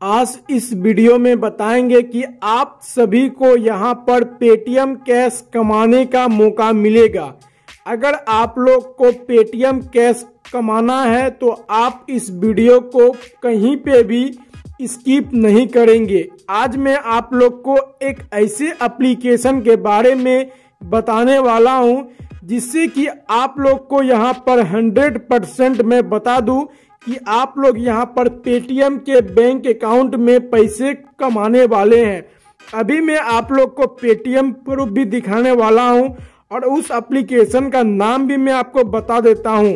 आज इस वीडियो में बताएंगे कि आप सभी को यहां पर पेटीएम कैश कमाने का मौका मिलेगा। अगर आप लोग को पेटीएम कैश कमाना है तो आप इस वीडियो को कहीं पे भी स्किप नहीं करेंगे। आज मैं आप लोग को एक ऐसे एप्लीकेशन के बारे में बताने वाला हूं जिससे कि आप लोग को यहां पर 100% मैं बता दूं कि आप लोग यहां पर पेटीएम के बैंक अकाउंट में पैसे कमाने वाले हैं। अभी मैं आप लोग को पेटीएम प्रूफ भी दिखाने वाला हूं और उस एप्लीकेशन का नाम भी मैं आपको बता देता हूं।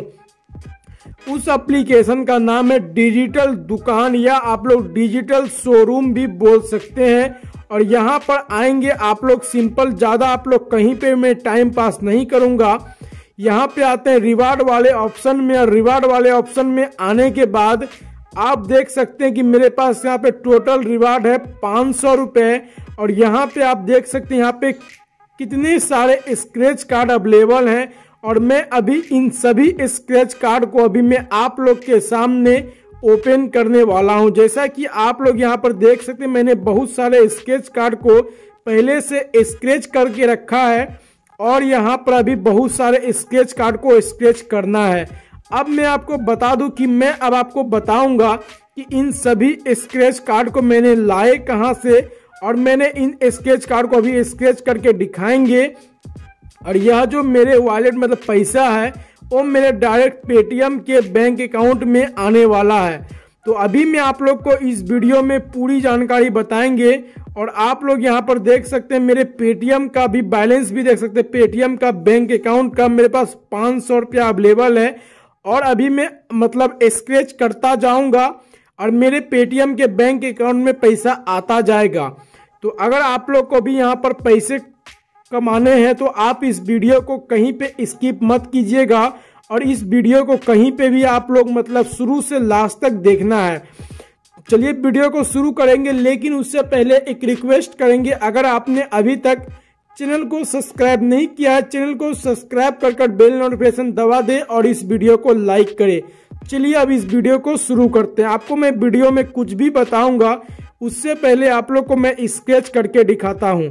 उस एप्लीकेशन का नाम है डिजिटल दुकान या आप लोग डिजिटल शोरूम भी बोल सकते हैं। और यहाँ पर आएंगे आप लोग सिंपल, ज़्यादा आप लोग कहीं पे मैं टाइम पास नहीं करूँगा। यहाँ पे आते हैं रिवार्ड वाले ऑप्शन में और रिवार्ड वाले ऑप्शन में आने के बाद आप देख सकते हैं कि मेरे पास यहाँ पे टोटल रिवार्ड है 500 रुपये। और यहाँ पे आप देख सकते हैं यहाँ पे कितने सारे स्क्रैच कार्ड अवेलेबल हैं और मैं अभी इन सभी स्क्रैच कार्ड को अभी मैं आप लोग के सामने ओपन करने वाला हूं। जैसा कि आप लोग यहां पर देख सकते हैं मैंने बहुत सारे स्क्रैच कार्ड को पहले से स्क्रैच करके रखा है और यहां पर अभी बहुत सारे स्क्रैच कार्ड को स्क्रैच करना है। अब मैं आपको बता दूं कि मैं अब आपको बताऊंगा कि इन सभी स्क्रैच कार्ड को मैंने लाए कहां से और मैंने इन स्क्रैच कार्ड को अभी स्क्रैच करके दिखाएंगे। और यह जो मेरे वॉलेट मतलब पैसा है वो मेरे डायरेक्ट पेटीएम के बैंक अकाउंट में आने वाला है। तो अभी मैं आप लोग को इस वीडियो में पूरी जानकारी बताएंगे और आप लोग यहां पर देख सकते हैं मेरे पेटीएम का भी बैलेंस भी देख सकते हैं। पेटीएम का बैंक अकाउंट का मेरे पास 500 रुपया अवेलेबल है और अभी मैं मतलब स्क्रैच करता जाऊंगा और मेरे पेटीएम के बैंक अकाउंट में पैसा आता जाएगा। तो अगर आप लोग को भी यहाँ पर पैसे कमाने हैं तो आप इस वीडियो को कहीं पे स्किप मत कीजिएगा और इस वीडियो को कहीं पे भी आप लोग मतलब शुरू से लास्ट तक देखना है। चलिए वीडियो को शुरू करेंगे, लेकिन उससे पहले एक रिक्वेस्ट करेंगे, अगर आपने अभी तक चैनल को सब्सक्राइब नहीं किया है चैनल को सब्सक्राइब कर बेल नोटिफिकेशन दबा दे और इस वीडियो को लाइक करें। चलिए अब इस वीडियो को शुरू करते हैं। आपको मैं वीडियो में कुछ भी बताऊंगा उससे पहले आप लोग को मैं स्केच करके दिखाता हूं।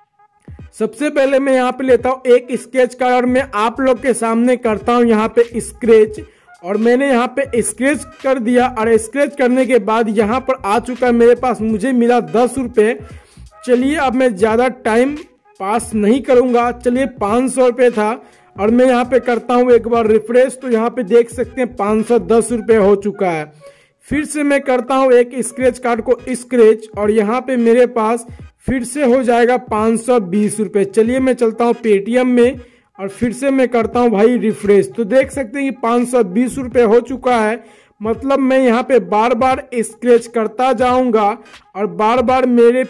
सबसे पहले मैं यहाँ पे लेता हूँ एक स्केच कार्ड और मैं आप लोग के सामने करता हूँ यहाँ पे स्क्रैच। और मैंने यहाँ पे स्क्रैच कर दिया और स्क्रैच करने के बाद यहाँ पर आ चुका है मेरे पास, मुझे मिला 10 रुपये। चलिए अब मैं ज़्यादा टाइम पास नहीं करूँगा। चलिए 500 रुपये था और मैं यहाँ पे करता हूँ एक बार रिफ्रेश, तो यहाँ पे देख सकते हैं 510 रुपये हो चुका है। फिर से मैं करता हूँ एक स्क्रैच कार्ड को स्क्रैच और यहाँ पे मेरे पास फिर से हो जाएगा 520 रुपये। चलिए मैं चलता हूँ पेटीएम में और फिर से मैं करता हूँ भाई रिफ्रेश, तो देख सकते हैं कि 520 रुपये हो चुका है। मतलब मैं यहाँ पे बार बार स्क्रैच करता जाऊंगा और बार बार मेरे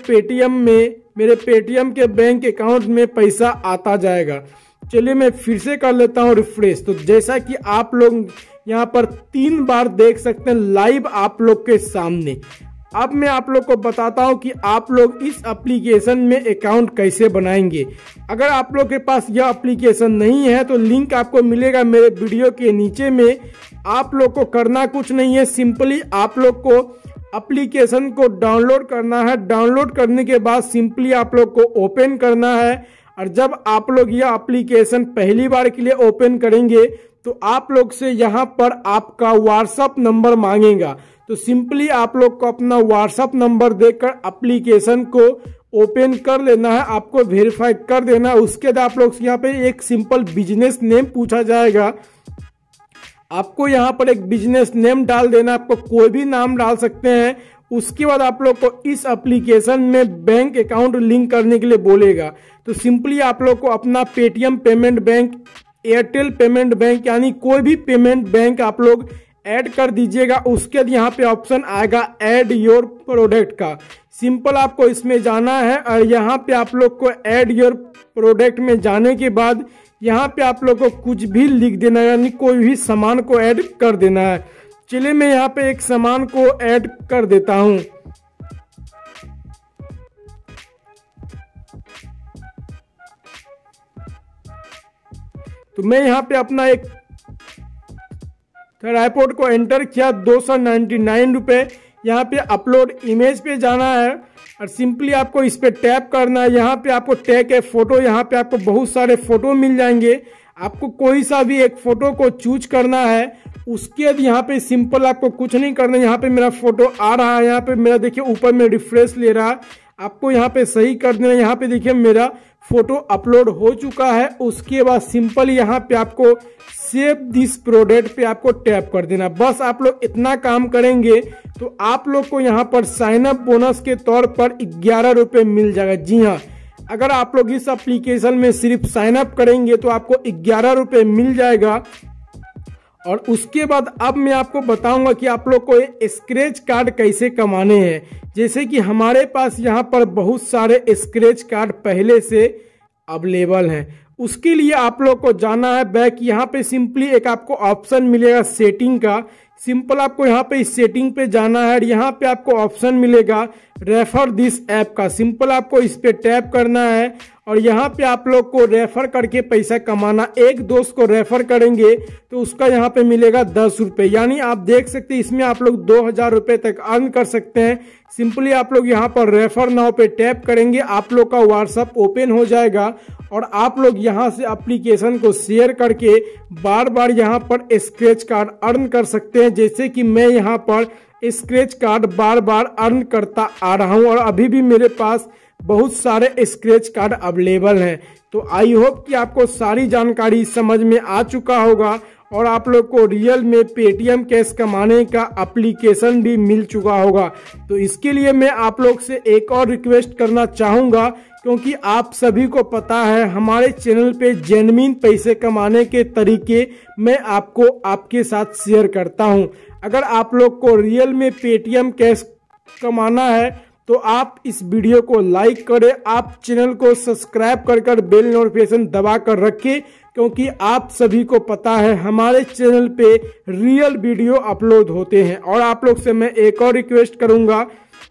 पेटीएम के बैंक अकाउंट में पैसा आता जाएगा। चलिए मैं फिर से कर लेता हूँ रिफ्रेश। तो जैसा कि आप लोग यहाँ पर 3 बार देख सकते हैं लाइव आप लोग के सामने। अब मैं आप लोग को बताता हूं कि आप लोग इस एप्लीकेशन में अकाउंट कैसे बनाएंगे। अगर आप लोग के पास यह एप्लीकेशन नहीं है तो लिंक आपको मिलेगा मेरे वीडियो के नीचे में। आप लोग को करना कुछ नहीं है, सिंपली आप लोग को एप्लीकेशन को डाउनलोड करना है। डाउनलोड करने के बाद सिंपली आप लोग को ओपन करना है और जब आप लोग यह एप्लीकेशन पहली बार के लिए ओपन करेंगे तो आप लोग से यहाँ पर आपका व्हाट्सएप नंबर मांगेगा। तो सिंपली आप लोग को अपना व्हाट्सएप नंबर देकर एप्लीकेशन को ओपन कर लेना है, आपको वेरीफाई कर देना। उसके बाद आप लोग यहाँ पे एक सिंपल बिजनेस नेम पूछा जाएगा, आपको यहाँ पर एक बिजनेस नेम डाल देना, आपको कोई भी नाम डाल सकते हैं। उसके बाद आप लोग को इस एप्लीकेशन में बैंक अकाउंट लिंक करने के लिए बोलेगा। तो सिंपली आप लोग को अपना Paytm payment bank, Airtel payment bank यानी कोई भी पेमेंट बैंक आप लोग ऐड कर दीजिएगा। उसके बाद यहाँ पे ऑप्शन आएगा ऐड योर प्रोडक्ट का, सिंपल आपको इसमें जाना है और यहाँ पे आप लोग को ऐड योर प्रोडक्ट में जाने के बाद यहाँ पे आप लोग को कुछ भी लिख देना है, यानी कोई भी सामान को ऐड कर देना है। चलिए मैं यहाँ पे एक सामान को ऐड कर देता हूँ। तो मैं यहाँ पे अपना एक ट्राइपॉड को एंटर किया, 299 रुपये यहाँ पे अपलोड इमेज पे जाना है और सिंपली आपको इस पे टैप करना है। यहाँ पे आपको टैग है फोटो, यहाँ पे आपको बहुत सारे फोटो मिल जाएंगे। आपको कोई सा भी एक फोटो को चूज करना है। उसके बाद यहाँ पे सिंपल आपको कुछ नहीं करना है। यहाँ पे मेरा फोटो आ रहा है, यहाँ पे मेरा देखिए ऊपर में रिफ्रेश ले रहा है। आपको यहाँ पे सही कर देना है। यहाँ पे देखिए मेरा फोटो अपलोड हो चुका है। उसके बाद सिंपल यहाँ पे आपको सेव दिस प्रोडक्ट पे आपको टैप कर देना। बस आप लोग इतना काम करेंगे तो आप लोग को यहाँ पर साइन अप बोनस के तौर पर 11 रुपये मिल जाएगा। जी हाँ, अगर आप लोग इस एप्लीकेशन में सिर्फ साइन अप करेंगे तो आपको 11 रुपये मिल जाएगा। और उसके बाद अब मैं आपको बताऊंगा कि आप लोग को ये स्क्रैच कार्ड कैसे कमाने हैं। जैसे कि हमारे पास यहाँ पर बहुत सारे स्क्रैच कार्ड पहले से अवेलेबल हैं। उसके लिए आप लोग को जाना है बैक। यहाँ पे सिंपली एक आपको ऑप्शन मिलेगा सेटिंग का। सिंपल आपको यहाँ पे इस सेटिंग पे जाना है और यहाँ पे आपको ऑप्शन मिलेगा रेफर दिस ऐप का। सिंपल आपको इस पे टैप करना है और यहाँ पे आप लोग को रेफर करके पैसा कमाना। एक दोस्त को रेफर करेंगे तो उसका यहाँ पे मिलेगा 10 रुपये, यानी आप देख सकते हैं इसमें आप लोग 2000 रुपये तक अर्न कर सकते हैं। सिंपली आप लोग यहाँ पर रेफर नाउ पे टैप करेंगे, आप लोग का व्हाट्सएप ओपन हो जाएगा और आप लोग यहाँ से एप्लीकेशन को शेयर करके बार बार यहाँ पर स्क्रैच कार्ड अर्न कर सकते हैं। जैसे कि मैं यहाँ पर स्क्रैच कार्ड बार बार अर्न करता आ रहा हूँ और अभी भी मेरे पास बहुत सारे स्क्रैच कार्ड अवेलेबल हैं। तो आई होप कि आपको सारी जानकारी समझ में आ चुका होगा और आप लोग को रियल में पेटीएम कैश कमाने का एप्लीकेशन भी मिल चुका होगा। तो इसके लिए मैं आप लोग से एक और रिक्वेस्ट करना चाहूँगा, क्योंकि आप सभी को पता है हमारे चैनल पे जेन्युइन पैसे कमाने के तरीके मैं आपको आपके साथ शेयर करता हूं। अगर आप लोग को रियल में पेटीएम कैश कमाना है तो आप इस वीडियो को लाइक करें, आप चैनल को सब्सक्राइब कर बेल नोटिफिकेशन दबा कर रखें, क्योंकि आप सभी को पता है हमारे चैनल पे रियल वीडियो अपलोड होते हैं। और आप लोग से मैं एक और रिक्वेस्ट करूंगा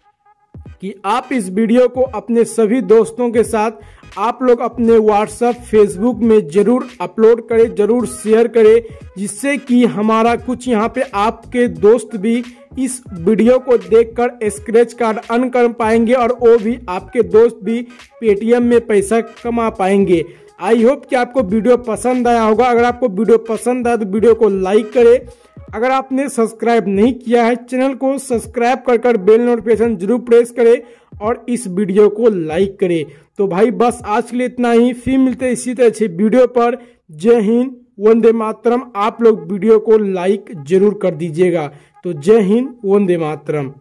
कि आप इस वीडियो को अपने सभी दोस्तों के साथ आप लोग अपने व्हाट्सएप फेसबुक में जरूर अपलोड करें, जरूर शेयर करें, जिससे कि हमारा कुछ यहाँ पे आपके दोस्त भी इस वीडियो को देखकर स्क्रैच कार्ड अर्न कर पाएंगे और वो भी आपके दोस्त भी पेटीएम में पैसा कमा पाएंगे। आई होप कि आपको वीडियो पसंद आया होगा। अगर आपको वीडियो पसंद आया तो वीडियो को लाइक करें। अगर आपने सब्सक्राइब नहीं किया है चैनल को सब्सक्राइब कर बेल नोटिफिकेशन जरूर प्रेस करें और इस वीडियो को लाइक करें। तो भाई बस आज के लिए इतना ही, फिर मिलते हैं इसी तरह अच्छे वीडियो पर। जय हिंद, वंदे मातरम। आप लोग वीडियो को लाइक जरूर कर दीजिएगा। तो जय हिंद, वंदे मातरम।